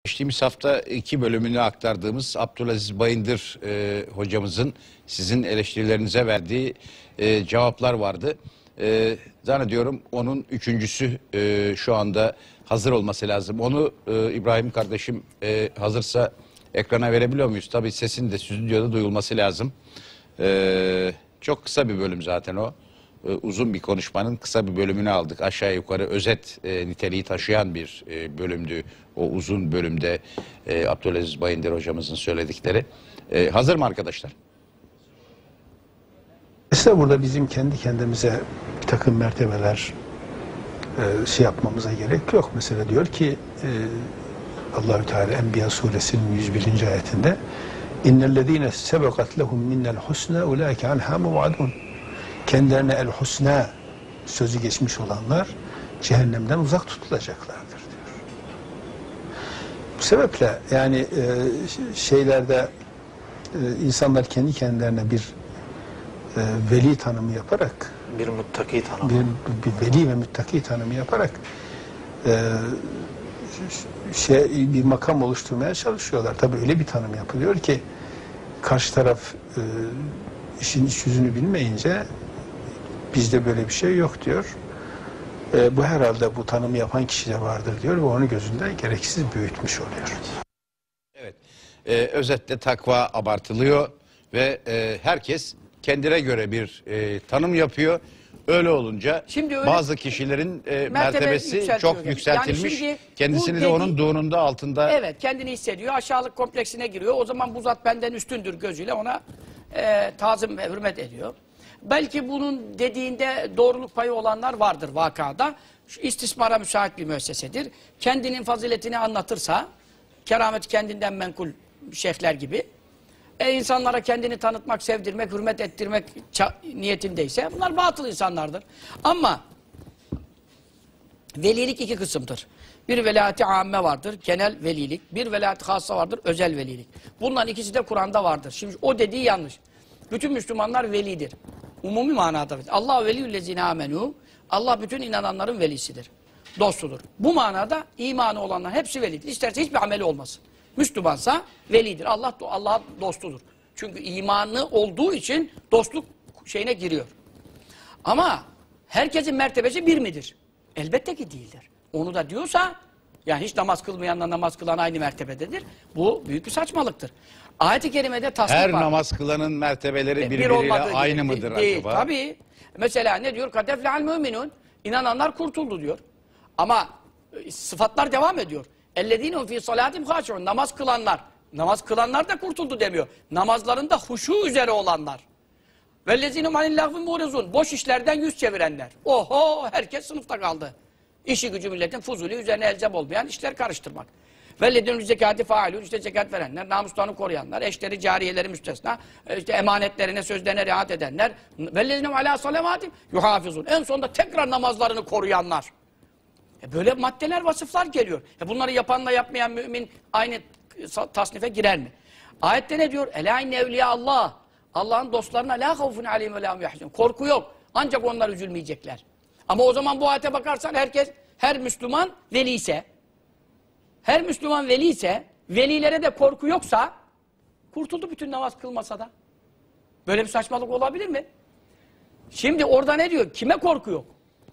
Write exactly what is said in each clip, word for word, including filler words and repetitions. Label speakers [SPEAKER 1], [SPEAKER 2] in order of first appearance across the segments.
[SPEAKER 1] Geçtiğimiz hafta iki bölümünü aktardığımız Abdülaziz Bayındır e, hocamızın sizin eleştirilerinize verdiği e, cevaplar vardı. E, zannediyorum onun üçüncüsü e, şu anda hazır olması lazım. Onu e, İbrahim kardeşim e, hazırsa ekrana verebiliyor muyuz? Tabii sesin de stüdyoda duyulması lazım. E, çok kısa bir bölüm zaten o. E, uzun bir konuşmanın kısa bir bölümünü aldık. Aşağı yukarı özet e, niteliği taşıyan bir e, bölümdü. O uzun bölümde e, Abdülaziz Bayındır hocamızın söyledikleri. E, hazır mı arkadaşlar?
[SPEAKER 2] Mesela burada bizim kendi kendimize bir takım mertebeler e, şey yapmamıza gerek yok. Mesela diyor ki e, Allahü Teala Enbiya suresinin yüz birinci ayetinde İnnellezîne sebekat lehum minnel husna ulaike anhâ muvadun. Kendilerine el husna sözü geçmiş olanlar cehennemden uzak tutulacaklardır diyor. Bu sebeple yani e, şeylerde e, insanlar kendi kendilerine bir e, veli tanımı yaparak
[SPEAKER 3] bir muttaki tanımı
[SPEAKER 2] bir, bir veli ve muttaki tanımı yaparak e, şey bir makam oluşturmaya çalışıyorlar. Tabii öyle bir tanım yapılıyor ki karşı taraf e, işin iç yüzünü bilmeyince bizde böyle bir şey yok diyor. E, bu herhalde bu tanımı yapan kişide vardır diyor ve onu gözünde gereksiz büyütmüş oluyor.
[SPEAKER 1] Evet. E, özetle takva abartılıyor ve e, herkes kendine göre bir e, tanım yapıyor. Öyle olunca öyle, bazı kişilerin e, mertebesi çok yükseltilmiş. Yani kendisini de dediği, onun doğrununda altında.
[SPEAKER 4] Evet, kendini hissediyor. Aşağılık kompleksine giriyor. O zaman bu zat benden üstündür gözüyle ona e, tazim ve hürmet ediyor. Belki bunun dediğinde doğruluk payı olanlar vardır vakada. Şu istismara müsait bir müessesedir. Kendinin faziletini anlatırsa, keramet kendinden menkul şeyhler gibi, e, insanlara kendini tanıtmak, sevdirmek, hürmet ettirmek niyetindeyse bunlar batıl insanlardır. Ama velilik iki kısımdır. Bir velayet-i amme vardır, genel velilik. Bir velayet-i hassa vardır, özel velilik. Bunların ikisi de Kur'an'da vardır. Şimdi o dediği yanlış. Bütün Müslümanlar velidir. Umumi manada. Allah veliyüllezine amenu. Allah bütün inananların velisidir. Dostudur. Bu manada imanı olanlar hepsi velidir. İsterse hiçbir ameli olmasın. Müslümansa velidir. Allah Allah'ın dostudur. Çünkü imanı olduğu için dostluk şeyine giriyor. Ama herkesin mertebesi bir midir? Elbette ki değildir. Onu da diyorsa yani hiç namaz kılmayanla namaz kılan aynı mertebededir. Bu büyük bir saçmalıktır. Ayet-i kerimede tasdik
[SPEAKER 1] Her
[SPEAKER 4] var.
[SPEAKER 1] namaz kılanın mertebeleri
[SPEAKER 4] bir
[SPEAKER 1] birbiriyle aynı
[SPEAKER 4] değil,
[SPEAKER 1] mıdır
[SPEAKER 4] değil,
[SPEAKER 1] acaba?
[SPEAKER 4] Tabii. Mesela ne diyor? Kadefle'al müminun. İnananlar kurtuldu diyor. Ama e, sıfatlar devam ediyor. Ellezînehum fî salâtim hâşi'un. Namaz kılanlar. Namaz kılanlar da kurtuldu demiyor. Namazlarında huşu üzere olanlar. Vellezînehum anil lâhvin mu'rizûn. Boş işlerden yüz çevirenler. Oho, herkes sınıfta kaldı. İşi gücü milletin fuzuli, üzerine elzem olmayan işler karıştırmak. Vellezînehum zekâti fâilûn. İşte zekat verenler, namuslarını koruyanlar, eşleri, cariyeleri müstesna, işte emanetlerine, sözlerine riayet edenler. Vellezînehum alâ salevâtim yuhâfizûn. En sonunda tekrar namazlarını koruyanlar. E böyle maddeler, vasıflar geliyor. E bunları yapanla yapmayan mümin aynı tasnife girer mi? Ayette ne diyor? Elâ inne evliya Allah. Allah'ın dostlarına lâ havfun aleyhim ve lâ hum yahzunûn. Korku yok. Ancak onlar üzülmeyecekler. Ama o zaman bu ayete bakarsan herkes, her Müslüman veli ise, her Müslüman veli ise, velilere de korku yoksa, kurtuldu bütün namaz kılmasa da. Böyle bir saçmalık olabilir mi? Şimdi orada ne diyor? Kime korku yok?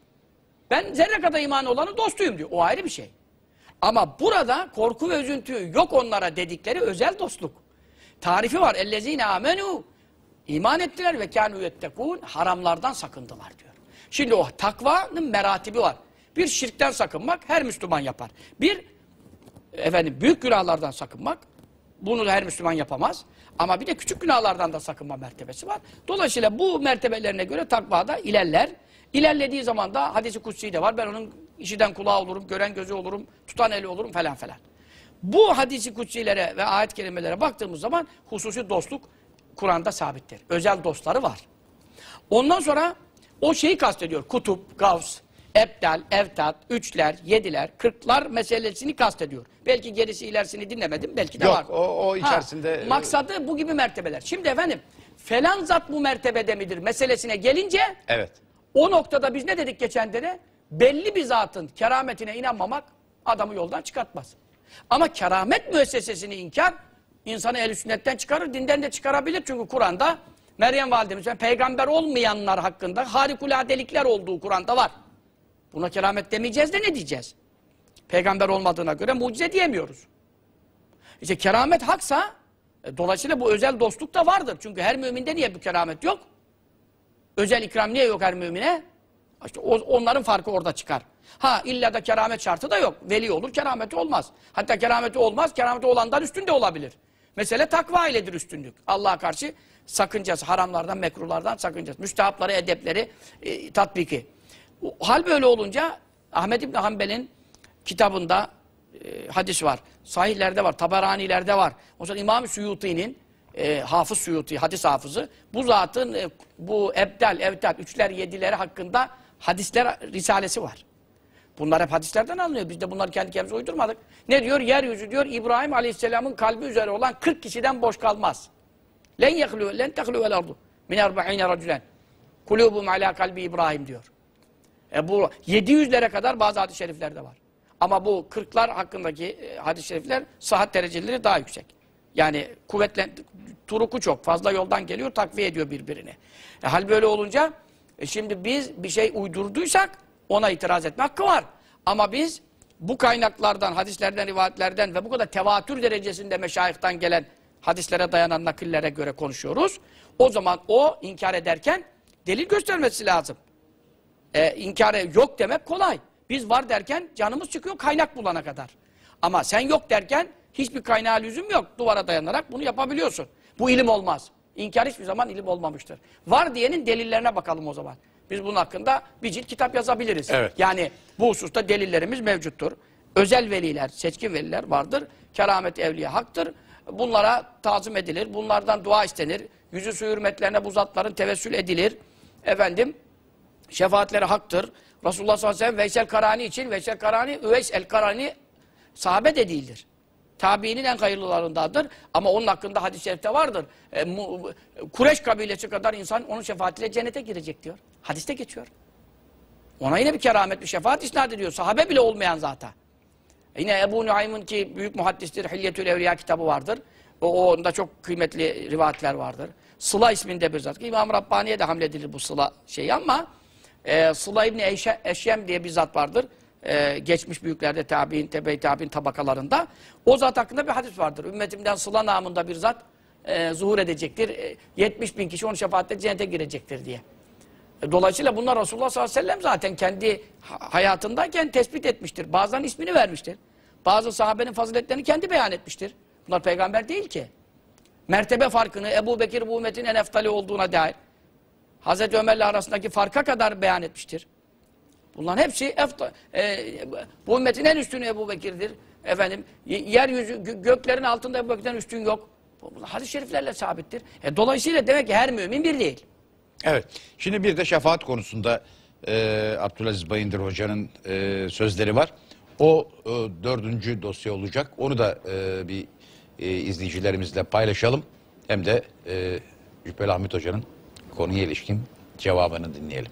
[SPEAKER 4] Ben zerre kadar imanı olanın dostuyum diyor. O ayrı bir şey. Ama burada korku ve üzüntü yok onlara dedikleri özel dostluk. Tarifi var. Ellezîne âmenû. İman ettiler ve kânû yettekûn. Haramlardan sakındılar diyor. Şimdi o takvanın meratibi var. Bir şirkten sakınmak her Müslüman yapar. Bir efendim büyük günahlardan sakınmak, bunu da her Müslüman yapamaz. Ama bir de küçük günahlardan da sakınma mertebesi var. Dolayısıyla bu mertebelerine göre takvada ilerler. İlerlediği zaman da hadis-i kutsi de var. Ben onun işiden kulağı olurum, gören gözü olurum, tutan eli olurum falan falan. Bu hadis-i kutsilere ve ayet kelimelere baktığımız zaman hususi dostluk Kur'an'da sabittir. Özel dostları var. Ondan sonra o şeyi kastediyor. Kutup, gavs, ebdal, evtat, üçler, yediler, kırklar meselesini kastediyor. Belki gerisi ilerisini dinlemedim, belki de
[SPEAKER 1] Yok,
[SPEAKER 4] var.
[SPEAKER 1] Yok, o, o içerisinde...
[SPEAKER 4] Ha, maksadı bu gibi mertebeler. Şimdi efendim, falan zat bu mertebede midir meselesine gelince...
[SPEAKER 1] Evet.
[SPEAKER 4] O noktada biz ne dedik geçen de? Belli bir zatın kerametine inanmamak adamı yoldan çıkartmaz. Ama keramet müessesesini inkar insanı ehl-i sünnetten çıkarır, dinden de çıkarabilir. Çünkü Kur'an'da Meryem validemiz yani peygamber olmayanlar hakkında harikuladelikler olduğu Kur'an'da var. Buna keramet demeyeceğiz de ne diyeceğiz? Peygamber olmadığına göre mucize diyemiyoruz. İşte keramet haksa e, dolayısıyla bu özel dostluk da vardır. Çünkü her müminde niye bu keramet yok? Özel ikram niye yok her mümine? İşte o, onların farkı orada çıkar. Ha illa da keramet şartı da yok. Veli olur, kerameti olmaz. Hatta kerameti olmaz, kerameti olandan üstün de olabilir. Mesele takva iledir üstünlük. Allah'a karşı sakıncası, haramlardan, mekruhlardan sakıncası. Müstehapları, edepleri, e, tatbiki. O, hal böyle olunca Ahmed İbni Hanbel'in kitabında e, hadis var. Sahihlerde var, Taberani'lerde var. O zaman İmam-ı Suyuti'nin e, Hafız Suyuti, hadis hafızı bu zatın e, bu ebdal, evtad, üçler, yedileri hakkında hadisler risalesi var. Bunlar hep hadislerden alınıyor. Biz de bunları kendi kendimize uydurmadık. Ne diyor? Yeryüzü diyor İbrahim Aleyhisselam'ın kalbi üzere olan kırk kişiden boş kalmaz. Len yehlu len tehluvel ardu min erba'ine raculen. Kulubum ala kalbi İbrahim diyor. E bu yedi yüzlere kadar bazı hadis-i şeriflerde var. Ama bu kırklar hakkındaki e, hadis-i şerifler sıhhat dereceleri daha yüksek. Yani kuvvetlen turuku çok. Fazla yoldan geliyor, takviye ediyor birbirini. E, hal böyle olunca e, şimdi biz bir şey uydurduysak ona itiraz etme hakkı var. Ama biz bu kaynaklardan, hadislerden, rivayetlerden ve bu kadar tevatür derecesinde meşayihtan gelen hadislere dayanan nakillere göre konuşuyoruz. O zaman o inkar ederken delil göstermesi lazım. E, inkar yok demek kolay. Biz var derken canımız çıkıyor kaynak bulana kadar. Ama sen yok derken hiçbir kaynağa lüzum yok. Duvara dayanarak bunu yapabiliyorsun. Bu ilim olmaz. İnkar hiçbir zaman ilim olmamıştır. Var diyenin delillerine bakalım o zaman. Biz bunun hakkında bir cilt kitap yazabiliriz.
[SPEAKER 1] Evet.
[SPEAKER 4] Yani bu hususta delillerimiz mevcuttur. Özel veliler, seçkin veliler vardır. Keramet evliya haktır. Bunlara tazim edilir. Bunlardan dua istenir. Yüzü su hürmetlerine bu zatların tevessül edilir. Efendim, şefaatleri haktır. Resulullah sallallahu aleyhi ve sellem Veysel Karani için, Veysel Karani, Üveys el Karani sahabe de değildir. Tabiinin en hayırlılarındadır. Ama onun hakkında hadis-i şerifte vardır. E, mu, Kureş kabilesi kadar insan onun şefaatiyle cennete girecek diyor. Hadiste geçiyor. Ona yine bir keramet, bir şefaat isnat ediyor. Sahabe bile olmayan zaten. E yine Ebu Nuaym'ın ki büyük muhaddistir, Hilyetül Evliya kitabı vardır. O, onda çok kıymetli rivayetler vardır. Sıla isminde bir zat. İmam Rabbani'ye de hamledilir bu Sıla şeyi ama e, Sıla İbni Eşe, Eşyem diye bir zat vardır. Ee, geçmiş büyüklerde tabi'in, tebe-i tabi'in tabakalarında. O zat hakkında bir hadis vardır. Ümmetimden Sıla namında bir zat e, zuhur edecektir. E, yetmiş bin kişi onun şefaatle cennete girecektir diye. E, dolayısıyla bunlar Resulullah sallallahu aleyhi ve sellem zaten kendi hayatındayken tespit etmiştir. Bazen ismini vermiştir. Bazı sahabenin faziletlerini kendi beyan etmiştir. Bunlar peygamber değil ki. Mertebe farkını Ebu Bekir bu ümmetin en eftali olduğuna dair Hazreti Ömer'le arasındaki farka kadar beyan etmiştir. Bunların hepsi efta, e, bu ümmetin en üstünü Ebu Bekir'dir. Efendim, yeryüzü, gö göklerin altında Ebu Bekir'den üstün yok. Bu hadis-i şeriflerle sabittir. E, dolayısıyla demek ki her mümin bir değil.
[SPEAKER 1] Evet. Şimdi bir de şefaat konusunda e, Abdülaziz Bayındır Hoca'nın e, sözleri var. O e, dördüncü dosya olacak. Onu da e, bir e, izleyicilerimizle paylaşalım. Hem de e, Cübbeli Ahmet Hoca'nın konuya ilişkin cevabını dinleyelim.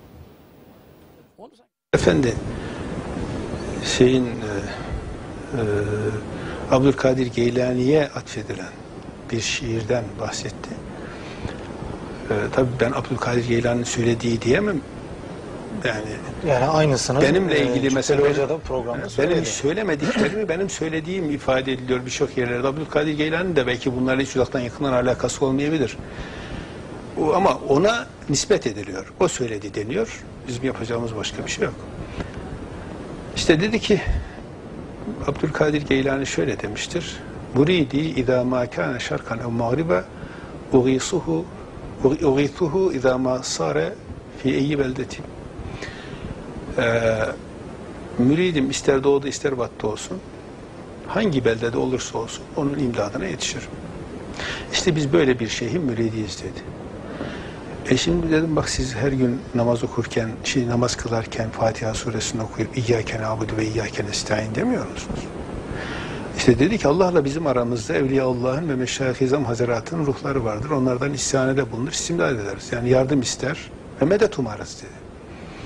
[SPEAKER 2] Efendi, şeyin e, e, Abdülkadir Geylani'ye atfedilen bir şiirden bahsetti. E, tabii ben Abdülkadir Geylani'nin söylediği diyemem. Yani,
[SPEAKER 3] yani aynısını
[SPEAKER 2] benimle ilgili
[SPEAKER 3] e,
[SPEAKER 2] mesela
[SPEAKER 3] Hoca da programda
[SPEAKER 2] benim
[SPEAKER 3] söyledi.
[SPEAKER 2] söylemediklerimi benim söylediğim ifade ediliyor birçok yerlerde. Abdülkadir Geylani de belki bunlarla hiç uzaktan yakından alakası olmayabilir. O, ama ona nispet ediliyor. O söyledi deniyor. Bizim yapacağımız başka bir şey yok. İşte dedi ki Abdülkadir Geylani şöyle demiştir. Muridi izâ mâ kâne şarkan ev mağribe uğîsuhu uğîsuhu izâ mâ sâre fî eyyi beldeti. Ee, müridim ister doğuda ister batıda olsun, hangi beldede olursa olsun onun imdadına yetişir. İşte biz böyle bir şeyhin müridiyiz dedi. E şimdi dedim bak siz her gün namaz okurken, şey, namaz kılarken Fatiha suresini okuyup İyyâke na'budu ve İyyâke nestaîn demiyor musunuz? İşte dedi ki Allah'la bizim aramızda Evliyaullah'ın ve Meşâih-i İzam Hazretâtı'nın ruhları vardır. Onlardan istihanede bulunur, istimdad ederiz. Yani yardım ister ve medet umarız dedi.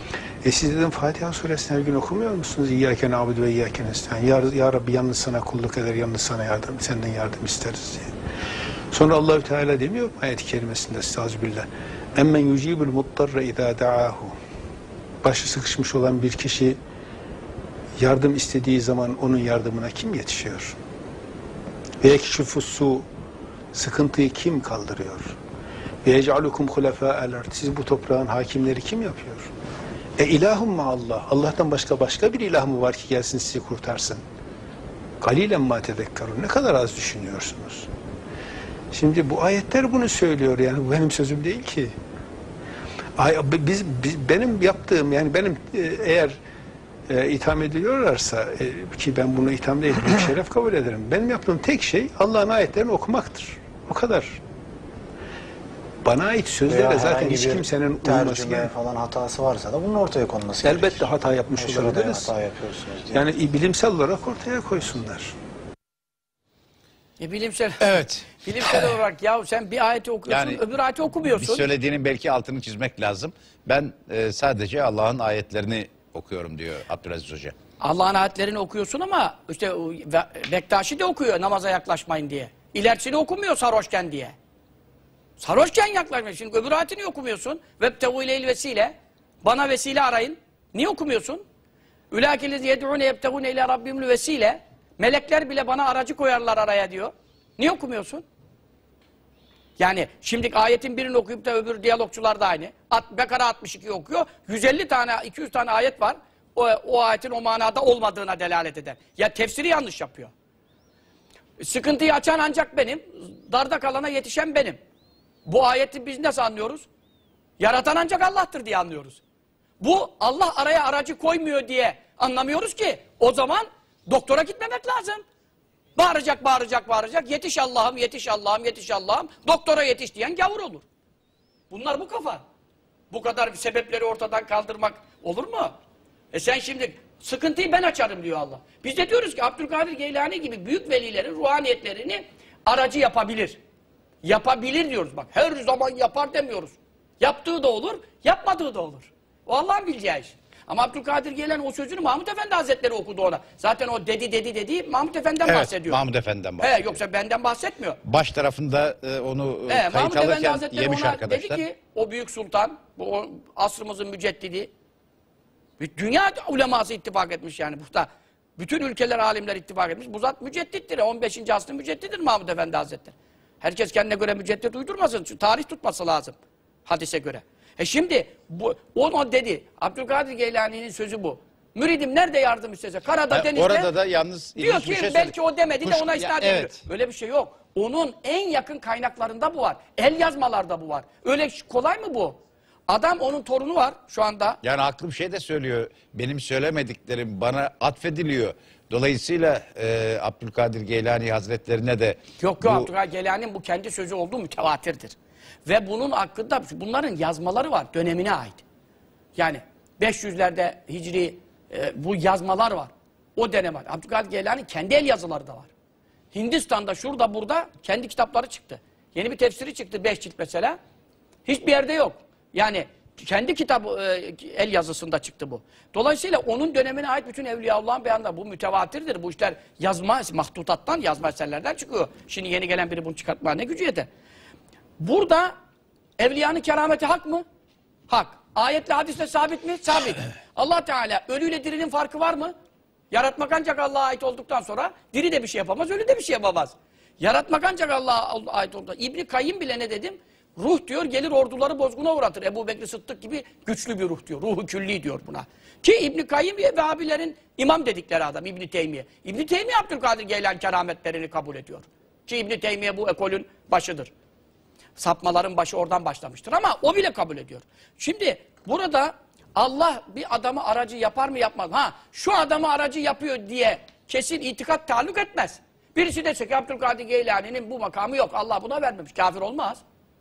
[SPEAKER 2] E siz dedim Fatiha suresini her gün okumuyor musunuz? İyyâke na'budu ve iyyâke nestaîn. Ya, ya Rabbi yalnız sana kulluk eder, yalnız sana yardım, senden yardım isteriz diye. Sonra Allahü Teala demiyor mu ayet-i kerimesinde estağfirullah. Emmen yucibul muttarre izâ da'âhu. Başı sıkışmış olan bir kişi yardım istediği zaman onun yardımına kim yetişiyor? Ve yekşifus su, sıkıntıyı kim kaldırıyor? Ve yec'alukum hulefâ'el ard. Siz bu toprağın hakimleri kim yapıyor? E ilahum ma Allah. Allah'tan başka başka bir ilah mı var ki gelsin sizi kurtarsın? Galilen ma tezekkerun. Ne kadar az düşünüyorsunuz. Şimdi bu ayetler bunu söylüyor, yani bu benim sözüm değil ki. Ay, biz, biz benim yaptığım, yani benim e, eğer e, itham ediliyorlarsa e, ki ben bunu itham değil, bir şeref kabul ederim. Benim yaptığım tek şey Allah'ın ayetlerini okumaktır. O kadar. Bana ait sözlerle zaten hiç kimsenin uyması
[SPEAKER 3] gerekiyor. Falan hatası varsa da bunun ortaya konması
[SPEAKER 2] elbette
[SPEAKER 3] gerekiyor.
[SPEAKER 2] hata yapmış
[SPEAKER 3] Şurada
[SPEAKER 2] olabiliriz.
[SPEAKER 3] hata yapıyorsunuz diye.
[SPEAKER 2] Yani bilimsel olarak ortaya koysunlar.
[SPEAKER 4] E bilimsel,
[SPEAKER 1] Evet.
[SPEAKER 4] bilimsel olarak ya sen bir ayeti okuyorsun,
[SPEAKER 1] Yani
[SPEAKER 4] öbür ayeti
[SPEAKER 1] Bir
[SPEAKER 4] okumuyorsun.
[SPEAKER 1] söylediğinin belki altını çizmek lazım. Ben e, sadece Allah'ın ayetlerini okuyorum diyor Abdülaziz Hoca.
[SPEAKER 4] Allah'ın ayetlerini okuyorsun ama işte o Ve- Bektaşi de okuyor namaza yaklaşmayın diye. İlerisini okumuyor sarhoşken diye. Sarhoşken yaklaşmayın. Şimdi öbür ayetini okumuyorsun. Vebtevu ileyl vesile. Bana vesile arayın. Niye okumuyorsun? Ülâkillezi yed'ûne yebtegûne ile rabbimül vesile. Melekler bile bana aracı koyarlar araya diyor. Niye okumuyorsun? Yani şimdi ayetin birini okuyup da öbür diyalogçular da aynı. At, Bekara altmış iki okuyor. yüz elli tane, iki yüz tane ayet var. O, o ayetin o manada olmadığına delalet eder. Ya tefsiri yanlış yapıyor. Sıkıntıyı açan ancak benim. Darda kalana yetişen benim. Bu ayeti biz nasıl anlıyoruz? Yaratan ancak Allah'tır diye anlıyoruz. Bu Allah araya aracı koymuyor diye anlamıyoruz ki. O zaman doktora gitmemek lazım. Bağıracak, bağıracak, bağıracak. Yetiş Allah'ım, yetiş Allah'ım, yetiş Allah'ım. Doktora yetiş diyen gavur olur. Bunlar bu kafa. Bu kadar sebepleri ortadan kaldırmak olur mu? E sen şimdi sıkıntıyı ben açarım diyor Allah. Biz de diyoruz ki Abdülkadir Geylani gibi büyük velilerin ruhaniyetlerini aracı yapabilir. Yapabilir diyoruz bak. Her zaman yapar demiyoruz. Yaptığı da olur, yapmadığı da olur. O Allah'ın bileceği iş. Ama Abdülkadir Geylani o sözünü Mahmud Efendi Hazretleri okudu ona. Zaten o dedi dedi dedi Mahmud Efendi'den
[SPEAKER 1] Evet,
[SPEAKER 4] bahsediyor.
[SPEAKER 1] Mahmud Efendi'den bahsediyor.
[SPEAKER 4] He, yoksa benden bahsetmiyor.
[SPEAKER 1] Baş tarafında e, onu e,
[SPEAKER 4] He,
[SPEAKER 1] kayıt
[SPEAKER 4] Mahmud Efendi
[SPEAKER 1] alırken
[SPEAKER 4] Hazretleri
[SPEAKER 1] yemiş
[SPEAKER 4] ona
[SPEAKER 1] arkadaşlar.
[SPEAKER 4] dedi ki o büyük sultan, bu o, asrımızın müceddidi, dünya uleması ittifak etmiş yani burada. Bütün ülkeler, alimler ittifak etmiş. Bu zat müceddittir. on beşinci asrın müceddididir Mahmud Efendi Hazretleri. Herkes kendine göre müceddit uydurmasın. Çünkü tarih tutması lazım. Hadise göre. E şimdi bu, o dedi. Abdülkadir Geylani'nin sözü bu. Müridim nerede yardım istese? Karada,
[SPEAKER 1] Ha,
[SPEAKER 4] denizde.
[SPEAKER 1] orada da yalnız
[SPEAKER 4] diyor
[SPEAKER 1] ilginç
[SPEAKER 4] ki
[SPEAKER 1] bir şey
[SPEAKER 4] belki
[SPEAKER 1] söyledi.
[SPEAKER 4] o demedi
[SPEAKER 1] Kuş-
[SPEAKER 4] de ona
[SPEAKER 1] ya,
[SPEAKER 4] isnat ediyor.
[SPEAKER 1] evet.
[SPEAKER 4] Öyle bir şey yok. Onun en yakın kaynaklarında bu var. El yazmalarda bu var. Öyle kolay mı bu? Adam onun torunu var şu anda.
[SPEAKER 1] Yani aklım şey de söylüyor. Benim söylemediklerim bana atfediliyor. Dolayısıyla e, Abdülkadir Geylani Hazretlerine de
[SPEAKER 4] Yok yok
[SPEAKER 1] bu-
[SPEAKER 4] Abdülkadir Geylani'nin bu kendi sözü olduğu mütevatirdir. Ve bunun hakkında bunların yazmaları var dönemine ait. Yani beş yüzlerde Hicri e, bu yazmalar var. O dönem var. Abdülkadir Geylani kendi el yazıları da var. Hindistan'da şurada burada kendi kitapları çıktı. Yeni bir tefsiri çıktı beş cilt mesela. Hiçbir yerde yok. Yani kendi kitabı e, el yazısında çıktı bu. Dolayısıyla onun dönemine ait bütün Evliyaullah'ın beyanları bu mütevatirdir. Bu işler yazma, mahtutattan yazma eserlerden çıkıyor. Şimdi yeni gelen biri bunu çıkartmaya ne gücü yeter. Burada evliyanın kerameti hak mı? Hak. Ayetle hadisle sabit mi? Sabit. Allah Teala ölüyle dirinin farkı var mı? Yaratmak ancak Allah'a ait olduktan sonra diri de bir şey yapamaz, ölü de bir şey yapamaz. Yaratmak ancak Allah'a ait olduktan İbn-i Kayyim bile ne dedim? Ruh diyor gelir orduları bozguna uğratır. Ebu Bekir Sıddık gibi güçlü bir ruh diyor. Ruhu külli diyor buna. Ki İbn-i Kayyim ve Vehhabilerin imam dedikleri adam İbn-i Teymiye. İbn-i Teymiye Abdülkadir Geylani kerametlerini kabul ediyor. Ki İbn-i Teymiye bu ekolün başıdır. Sapmaların başı oradan başlamıştır ama o bile kabul ediyor. Şimdi burada Allah bir adamı aracı yapar mı yapmaz mı? Ha şu adamı aracı yapıyor diye kesin itikat taalluk etmez. Birisi dese ki Abdülkadir Geylani'nin bu makamı yok. Allah buna vermemiş. Kafir olmaz.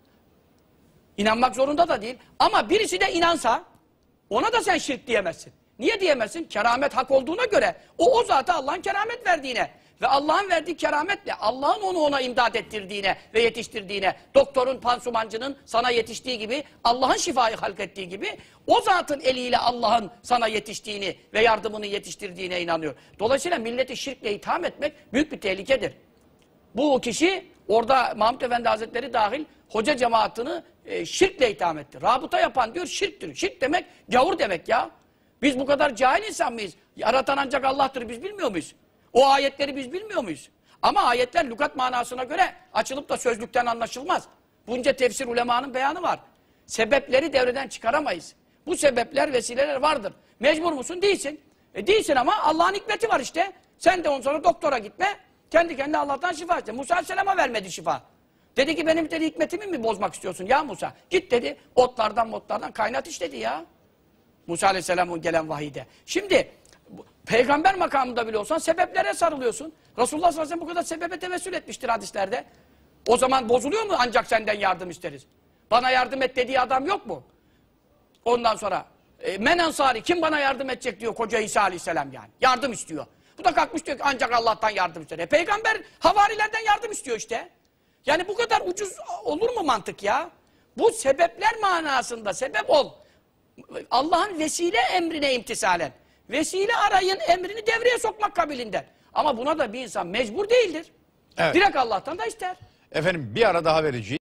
[SPEAKER 4] İnanmak zorunda da değil. Ama birisi de inansa ona da sen şirk diyemezsin. Niye diyemezsin? Keramet hak olduğuna göre o o zata Allah'ın keramet verdiğine Ve Allah'ın verdiği kerametle, Allah'ın onu ona imdad ettirdiğine ve yetiştirdiğine, doktorun, pansumancının sana yetiştiği gibi, Allah'ın şifayı halk ettiği gibi, o zatın eliyle Allah'ın sana yetiştiğini ve yardımını yetiştirdiğine inanıyor. Dolayısıyla milleti şirkle itham etmek büyük bir tehlikedir. Bu kişi, orada Mahmud Efendi Hazretleri dahil, hoca cemaatini e, şirkle itham etti. Rabıta yapan diyor şirktir. Şirk demek, gavur demek ya. Biz bu kadar cahil insan mıyız? Yaratan ancak Allah'tır, biz bilmiyor muyuz? O ayetleri biz bilmiyor muyuz? Ama ayetler lügat manasına göre açılıp da sözlükten anlaşılmaz. Bunca tefsir ulemanın beyanı var. Sebepleri devreden çıkaramayız. Bu sebepler, vesileler vardır. Mecbur musun? Değilsin. E değilsin ama Allah'ın hikmeti var işte. Sen de ondan sonra doktora gitme. Kendi kendine Allah'tan şifa iste. Musa Aleyhisselam'a vermedi şifa. Dedi ki benim dedi hikmetimi mi bozmak istiyorsun ya Musa? Git dedi otlardan motlardan kaynat iç dedi ya. Musa Aleyhisselam'ın gelen vahiyde. Şimdi peygamber makamında bile olsan sebeplere sarılıyorsun. Resulullah sallallahu aleyhi ve sellem bu kadar sebebe tevessül etmiştir hadislerde. O zaman bozuluyor mu ancak senden yardım isteriz? Bana yardım et dediği adam yok mu? Ondan sonra e, men ansari kim bana yardım edecek diyor koca İsa Aleyhisselam yani. Yardım istiyor. Bu da kalkmış diyor ki ancak Allah'tan yardım ister. E, peygamber havarilerden yardım istiyor işte. Yani bu kadar ucuz olur mu mantık ya? Bu sebepler manasında sebep ol. Allah'ın vesile emrine imtisalen. Vesile arayın emrini devreye sokmak kabilinden. Ama buna da bir insan mecbur değildir.
[SPEAKER 1] Evet.
[SPEAKER 4] Direkt Allah'tan da ister.
[SPEAKER 1] Efendim bir ara daha vereceğiz.